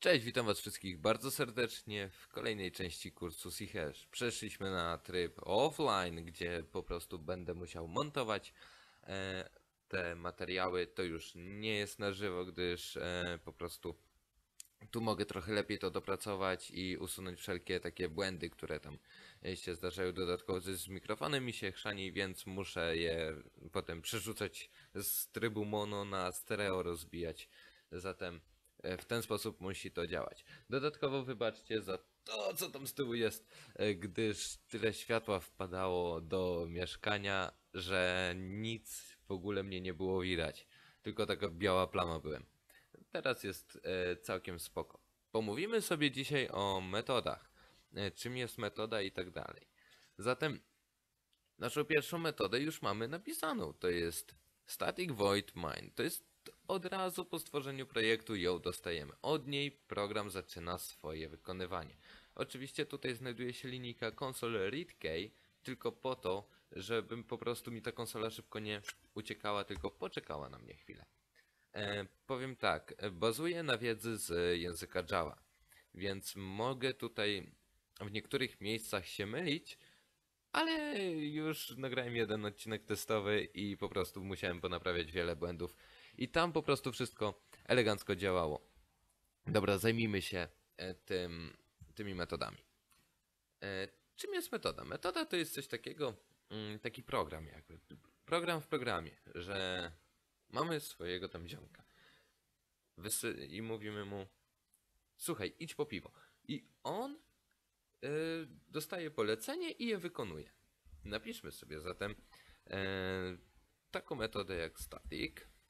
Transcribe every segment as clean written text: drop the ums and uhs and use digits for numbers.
Cześć, witam was wszystkich bardzo serdecznie w kolejnej części kursu C-Hash. Przeszliśmy na tryb offline, gdzie po prostu będę musiał montować te materiały. To już nie jest na żywo, gdyż po prostu tu mogę trochę lepiej to dopracować i usunąć wszelkie takie błędy, które tam się zdarzają. Dodatkowo z mikrofonem mi się chrzani, więc muszę je potem przerzucać z trybu mono na stereo rozbijać. Zatem w ten sposób musi to działać. Dodatkowo wybaczcie za to, co tam z tyłu jest, gdyż tyle światła wpadało do mieszkania, że nic w ogóle mnie nie było widać. Tylko taka biała plama byłem. Teraz jest całkiem spoko. Pomówimy sobie dzisiaj o metodach. Czym jest metoda i tak dalej. Zatem naszą pierwszą metodę już mamy napisaną. To jest static void main. To jest od razu po stworzeniu projektu ją dostajemy. Od niej program zaczyna swoje wykonywanie. Oczywiście tutaj znajduje się linijka console readkey, tylko po to, żeby po prostu mi ta konsola szybko nie uciekała, tylko poczekała na mnie chwilę. Powiem tak, bazuję na wiedzy z języka Java, więc mogę tutaj w niektórych miejscach się mylić, ale już nagrałem jeden odcinek testowy i po prostu musiałem ponaprawiać wiele błędów i tam po prostu wszystko elegancko działało. Dobra, zajmijmy się tymi metodami. Czym jest metoda? Metoda to jest coś takiego, taki program jakby. Program w programie, że mamy swojego tam ziomka. I mówimy mu, słuchaj, idź po piwo. I on dostaje polecenie i je wykonuje. Napiszmy sobie zatem taką metodę jak static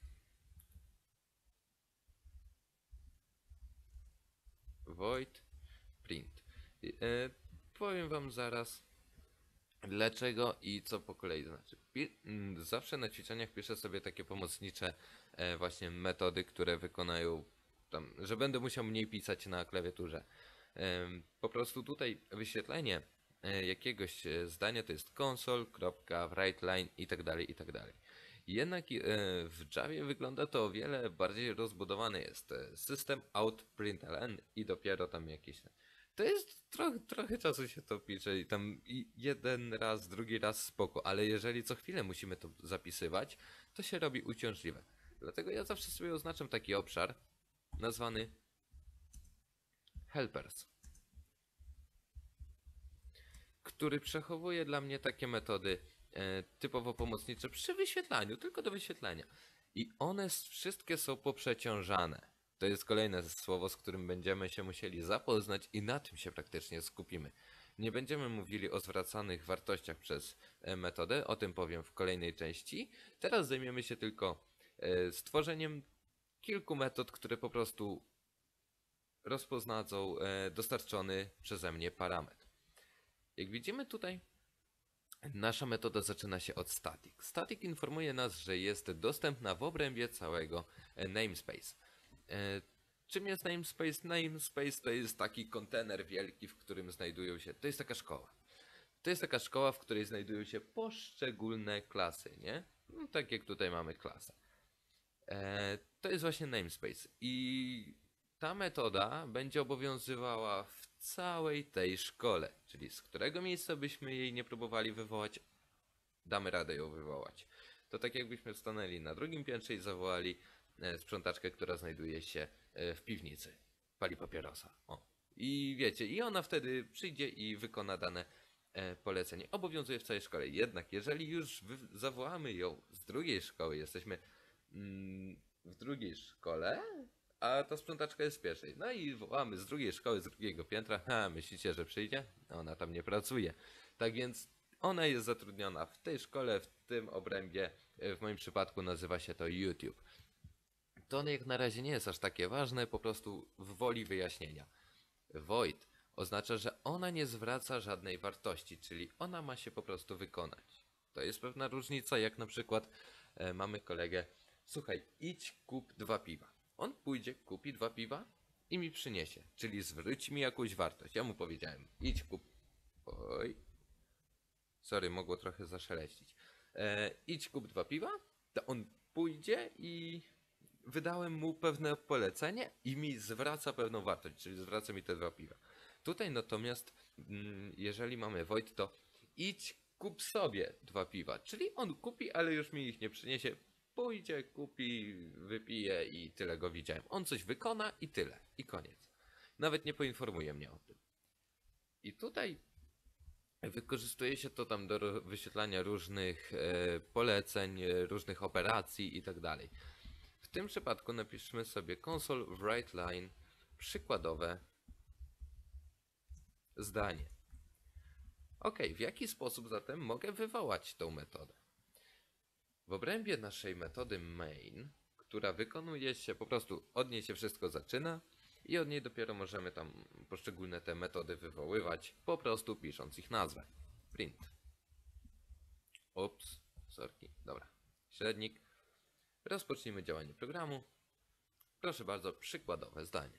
void print. Powiem wam zaraz dlaczego i co po kolei znaczy. Zawsze na ćwiczeniach piszę sobie takie pomocnicze właśnie metody, które wykonają tam, że będę musiał mniej pisać na klawiaturze. Po prostu tutaj wyświetlenie jakiegoś zdania to jest console.writeline i tak dalej, i tak dalej. Jednak w Javie wygląda to o wiele bardziej rozbudowane jest system out println i dopiero tam jakieś. To jest trochę czasu się to pisze i tam jeden raz, drugi raz spoko, ale jeżeli co chwilę musimy to zapisywać, to się robi uciążliwe. Dlatego ja zawsze sobie oznaczam taki obszar nazwany helpers, który przechowuje dla mnie takie metody typowo pomocnicze przy wyświetlaniu, tylko do wyświetlenia. I one wszystkie są poprzeciążane. To jest kolejne słowo, z którym będziemy się musieli zapoznać i na tym się praktycznie skupimy. Nie będziemy mówili o zwracanych wartościach przez metodę, o tym powiem w kolejnej części. Teraz zajmiemy się tylko stworzeniem kilku metod, które po prostu rozpoznadzą dostarczony przeze mnie parametr. Jak widzimy tutaj, nasza metoda zaczyna się od static. Static informuje nas, że jest dostępna w obrębie całego namespace. Czym jest namespace? Namespace to jest taki kontener wielki, w którym znajdują się, to jest taka szkoła. To jest taka szkoła, w której znajdują się poszczególne klasy, nie? No, tak jak tutaj mamy klasę. To jest właśnie namespace i ta metoda będzie obowiązywała w całej tej szkole, czyli z którego miejsca byśmy jej nie próbowali wywołać, damy radę ją wywołać. To tak jakbyśmy stanęli na drugim piętrze i zawołali sprzątaczkę, która znajduje się w piwnicy. Pali papierosa. O. I wiecie, i ona wtedy przyjdzie i wykona dane polecenie. Obowiązuje w całej szkole. Jednak jeżeli już zawołamy ją z drugiej szkoły, jesteśmy w drugiej szkole, a ta sprzątaczka jest w pierwszej. No i wołamy z drugiej szkoły, z drugiego piętra. Ha, myślicie, że przyjdzie? Ona tam nie pracuje. Tak więc ona jest zatrudniona w tej szkole, w tym obrębie. W moim przypadku nazywa się to YouTube. To jak na razie nie jest aż takie ważne, po prostu w woli wyjaśnienia. Void oznacza, że ona nie zwraca żadnej wartości, czyli ona ma się po prostu wykonać. To jest pewna różnica, jak na przykład mamy kolegę, słuchaj, idź kup 2 piwa. On pójdzie, kupi 2 piwa i mi przyniesie, czyli zwróci mi jakąś wartość. Ja mu powiedziałem, idź kup... Oj, sorry, mogło trochę zaszeleścić. Idź kup 2 piwa, to on pójdzie i wydałem mu pewne polecenie i mi zwraca pewną wartość, czyli zwraca mi te 2 piwa. Tutaj natomiast, jeżeli mamy void, to idź kup sobie 2 piwa, czyli on kupi, ale już mi ich nie przyniesie. Pójdzie, kupi, wypije i tyle go widziałem. On coś wykona i tyle. I koniec. Nawet nie poinformuje mnie o tym. I tutaj wykorzystuje się to tam do wyświetlania różnych poleceń, różnych operacji i tak dalej. W tym przypadku napiszmy sobie console write line przykładowe zdanie. Ok, w jaki sposób zatem mogę wywołać tą metodę? W obrębie naszej metody main, która wykonuje się, po prostu od niej się wszystko zaczyna i od niej dopiero możemy tam poszczególne te metody wywoływać, po prostu pisząc ich nazwę. Print. Ups, sorki, dobra. Średnik. Rozpocznijmy działanie programu. Proszę bardzo, przykładowe zdanie.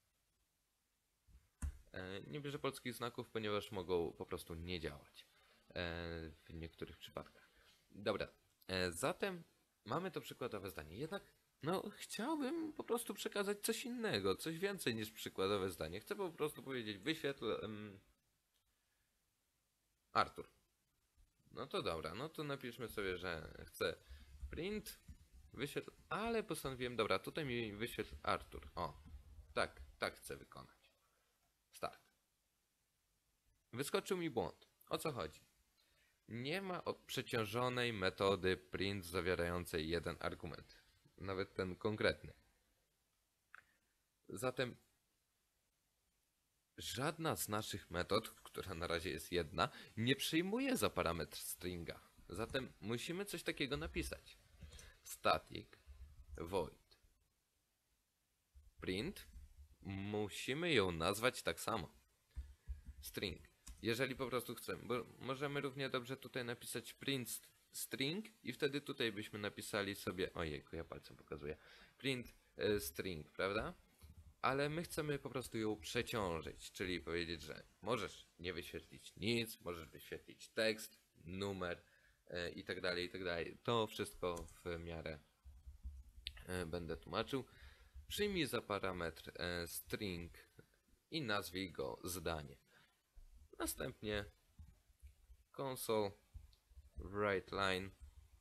Nie bierze polskich znaków, ponieważ mogą po prostu nie działać w niektórych przypadkach. Dobra, zatem mamy to przykładowe zdanie. Jednak no, chciałbym po prostu przekazać coś innego, coś więcej niż przykładowe zdanie. Chcę po prostu powiedzieć, wyświetl Artur. No to dobra, no to napiszmy sobie, że chcę print, wyświetl, ale postanowiłem, dobra, tutaj mi wyświetl Artur. O, tak chcę wykonać. Start. Wyskoczył mi błąd. O co chodzi? Nie ma przeciążonej metody print zawierającej jeden argument. Nawet ten konkretny. Zatem żadna z naszych metod, która na razie jest jedna, nie przyjmuje za parametr stringa. Zatem musimy coś takiego napisać. Static void print. Musimy ją nazwać tak samo. String. Jeżeli po prostu chcemy, bo możemy równie dobrze tutaj napisać print string i wtedy tutaj byśmy napisali sobie, ojejku, ja palcem pokazuję, print string, prawda? Ale my chcemy po prostu ją przeciążyć, czyli powiedzieć, że możesz nie wyświetlić nic, możesz wyświetlić tekst, numer i tak dalej, i tak dalej. To wszystko w miarę będę tłumaczył. Przyjmij za parametr string i nazwij go zdanie. Następnie console write line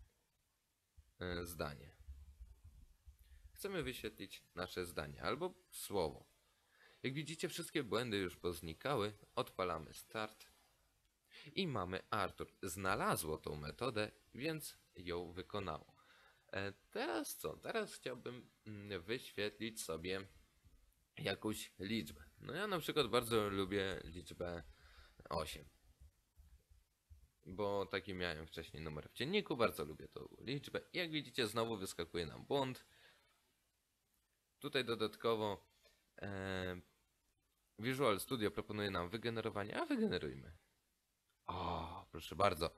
zdanie. Chcemy wyświetlić nasze zdanie albo słowo. Jak widzicie, wszystkie błędy już poznikały. Odpalamy start i mamy Artur. Znalazło tą metodę, więc ją wykonało. Teraz co? Teraz chciałbym wyświetlić sobie jakąś liczbę. No ja na przykład bardzo lubię liczbę 8. Bo taki miałem wcześniej numer w dzienniku, bardzo lubię tą liczbę. I jak widzicie, znowu wyskakuje nam błąd. Tutaj dodatkowo Visual Studio proponuje nam wygenerowanie, a wygenerujmy. O, proszę bardzo.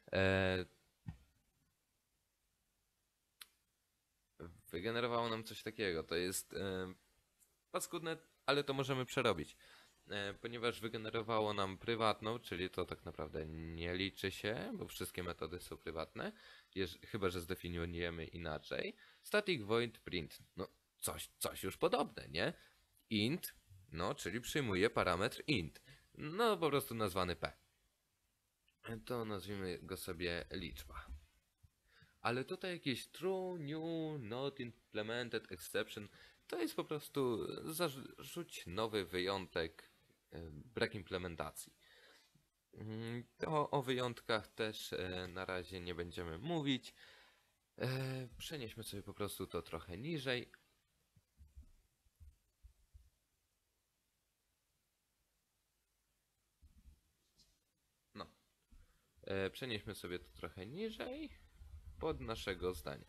Wygenerowało nam coś takiego. To jest paskudne, ale to możemy przerobić. Ponieważ wygenerowało nam prywatną, czyli to tak naprawdę nie liczy się, bo wszystkie metody są prywatne, chyba że zdefiniujemy inaczej. Static void print, no coś już podobne, nie? Int, no czyli przyjmuje parametr int, no po prostu nazwany p. To nazwijmy go sobie liczba. Ale tutaj jakieś true, new, not implemented, exception, to jest po prostu zarzuć nowy wyjątek, brak implementacji. O wyjątkach też na razie nie będziemy mówić. Przenieśmy sobie po prostu to trochę niżej. No. Przenieśmy sobie to trochę niżej pod naszego zdania.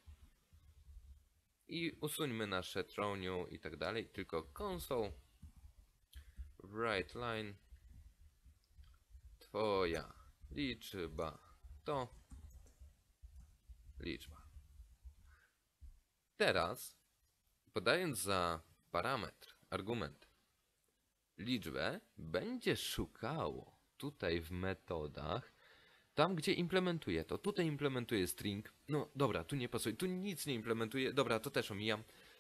I usuńmy nasze true, new i tak dalej, tylko console write line twoja liczba to liczba. Teraz, podając za parametr, argument liczbę, będzie szukało tutaj w metodach, tam gdzie implementuje to. Tutaj implementuje string. No dobra, tu nie pasuje, tu nic nie implementuje. Dobra, to też omijam.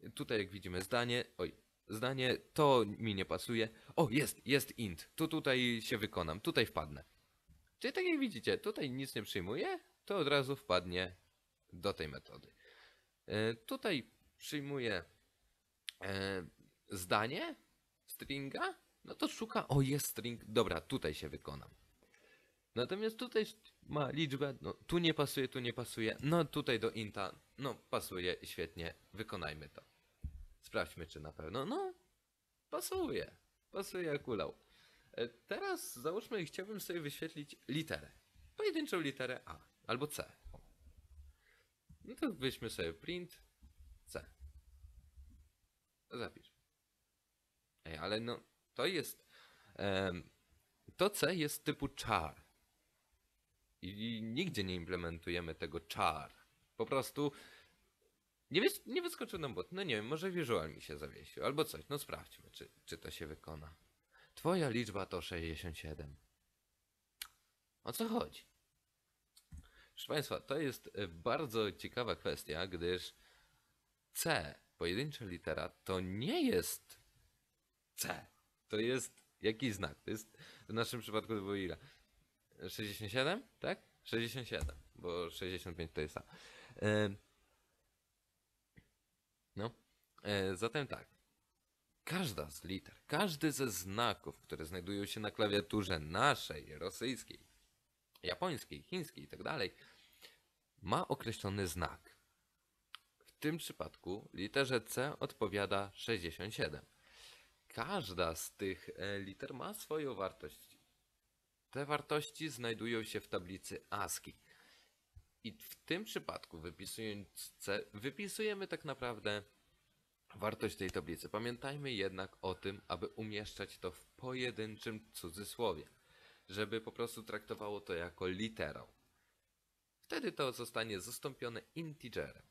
Tutaj jak widzimy zdanie, to mi nie pasuje. O, jest int. Tutaj się wykonam, tutaj wpadnę. Czyli tak jak widzicie, tutaj nic nie przyjmuję, to od razu wpadnie do tej metody. Tutaj przyjmuję zdanie, stringa, no to szuka, o jest string, dobra, tutaj się wykonam. Natomiast tutaj ma liczbę, no tu nie pasuje, no tutaj do inta, no pasuje, świetnie, wykonajmy to. Sprawdźmy czy na pewno, no pasuje jak ulał. Teraz załóżmy, chciałbym sobie wyświetlić literę, pojedynczą literę A albo C. No to weźmy sobie print C. Zapisz. Ej, ale no, to jest, to C jest typu char. I nigdzie nie implementujemy tego char. Po prostu nie wyskoczył nam bot. No nie wiem, może visual mi się zawiesił albo coś. No sprawdźmy, czy to się wykona. Twoja liczba to 67. O co chodzi? Proszę Państwa, to jest bardzo ciekawa kwestia, gdyż C, pojedyncza litera, to nie jest C. To jest jakiś znak. To jest w naszym przypadku to było ile? 67? Tak? 67, bo 65 to jest A. No, zatem tak. Każda z liter, każdy ze znaków, które znajdują się na klawiaturze naszej, rosyjskiej, japońskiej, chińskiej itd., ma określony znak. W tym przypadku literze C odpowiada 67. Każda z tych liter ma swoją wartość. Te wartości znajdują się w tablicy ASCII. I w tym przypadku, wypisując C, wypisujemy tak naprawdę wartość tej tablicy. Pamiętajmy jednak o tym, aby umieszczać to w pojedynczym cudzysłowie, żeby po prostu traktowało to jako literę. Wtedy to zostanie zastąpione integerem.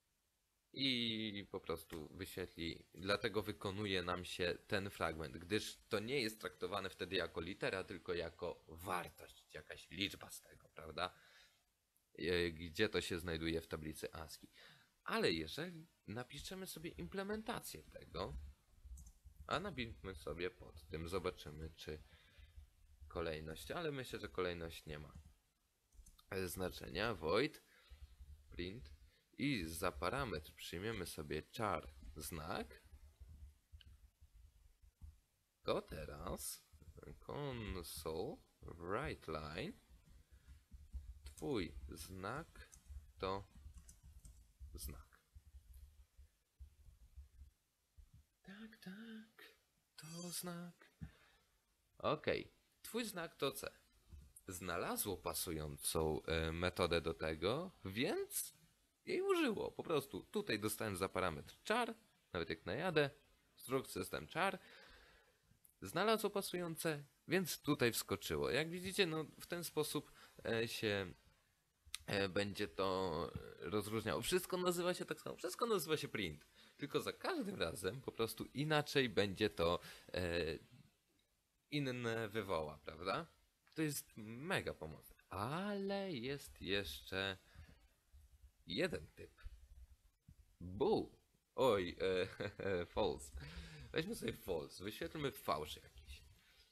I po prostu wyświetli, dlatego wykonuje nam się ten fragment, gdyż to nie jest traktowane wtedy jako litera, tylko jako wartość, jakaś liczba z tego, prawda? Gdzie to się znajduje w tablicy ASCII. Ale jeżeli napiszemy sobie implementację tego, a napiszmy sobie pod tym, zobaczymy czy kolejność, ale myślę, że kolejność nie ma znaczenia, void print i za parametr przyjmiemy sobie char znak, to teraz console writeLine, twój znak to znak. Tak, to znak. Ok, twój znak to C. Znalazło pasującą metodę do tego, więc jej użyło. Po prostu tutaj dostałem za parametr char, nawet jak najadę, struct system char, znalazło pasujące, więc tutaj wskoczyło. Jak widzicie, no w ten sposób się będzie to rozróżniało. Wszystko nazywa się tak samo, wszystko nazywa się print. Tylko za każdym razem po prostu inaczej będzie to inne wywoła, prawda? To jest mega pomocne. Ale jest jeszcze jeden typ. Bool. Oj, false. Weźmy sobie false, wyświetlmy fałsz jakiś.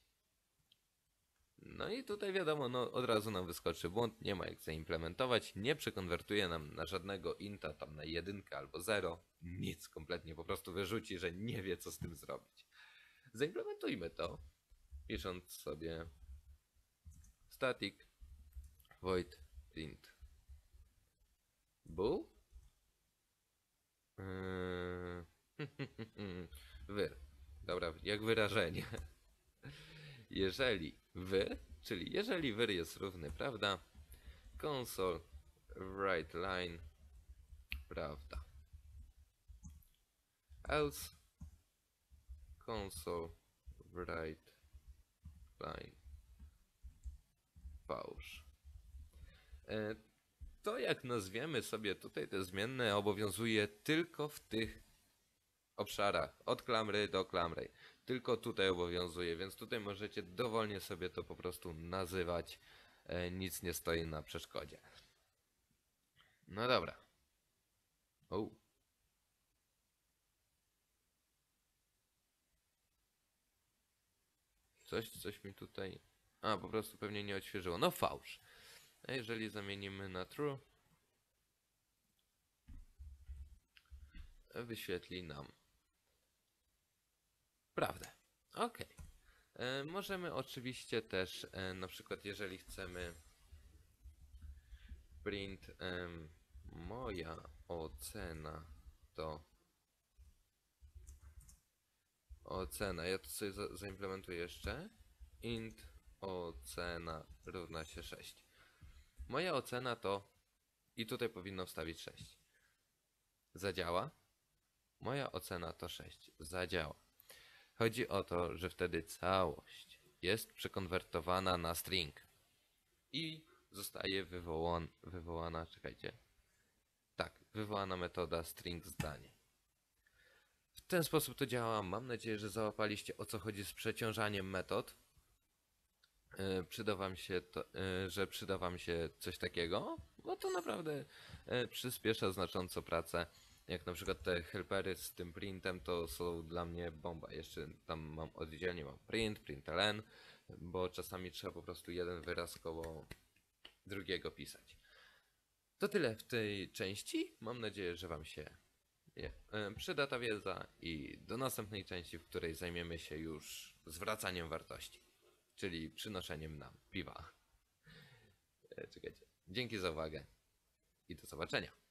No i tutaj wiadomo, no od razu nam wyskoczy błąd, nie ma jak zaimplementować, nie przekonwertuje nam na żadnego inta, tam na 1 albo 0, nic kompletnie, po prostu wyrzuci, że nie wie co z tym zrobić. Zaimplementujmy to, pisząc sobie static void print bool wyr. Dobra, jak wyrażenie. Jeżeli wyr, czyli jeżeli wyr jest równy, prawda, console writeLine, prawda, else console writeLine, fałsz. To jak nazwiemy sobie tutaj te zmienne obowiązuje tylko w tych obszarach, od klamry do klamry. Tylko tutaj obowiązuje, więc tutaj możecie dowolnie sobie to po prostu nazywać. Nic nie stoi na przeszkodzie. No dobra. Coś mi tutaj... A, po prostu pewnie nie odświeżyło. No fałsz. A jeżeli zamienimy na true, wyświetli nam prawdę. Ok. Możemy oczywiście też, na przykład jeżeli chcemy print moja ocena to ocena, ja to sobie zaimplementuję jeszcze, int ocena równa się 6. Moja ocena to, i tutaj powinno wstawić 6. Zadziała? Moja ocena to 6. Zadziała. Chodzi o to, że wtedy całość jest przekonwertowana na string i zostaje wywołana, czekajcie, tak, wywołana metoda string zdanie. W ten sposób to działa. Mam nadzieję, że załapaliście, o co chodzi z przeciążaniem metod. Przyda wam się coś takiego, bo to naprawdę przyspiesza znacząco pracę. Jak na przykład te helpery z tym printem, to są dla mnie bomba. Jeszcze tam mam oddzielnie mam print, println, bo czasami trzeba po prostu jeden wyraz koło drugiego pisać. To tyle w tej części. Mam nadzieję, że wam się przyda ta wiedza i do następnej części, w której zajmiemy się już zwracaniem wartości, czyli przynoszeniem nam piwa. Czekajcie. Dzięki za uwagę i do zobaczenia.